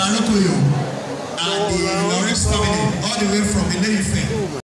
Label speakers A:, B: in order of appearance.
A: Arokoyo and the Lawrence family all the way from Ile-Ife.